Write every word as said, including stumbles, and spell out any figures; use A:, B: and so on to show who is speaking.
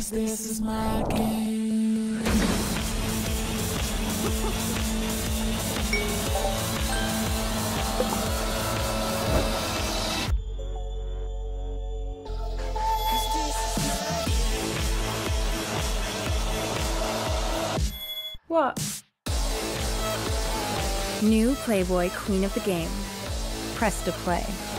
A: this is my game.
B: What?
C: New Playboy Queen of the Game. Press to play.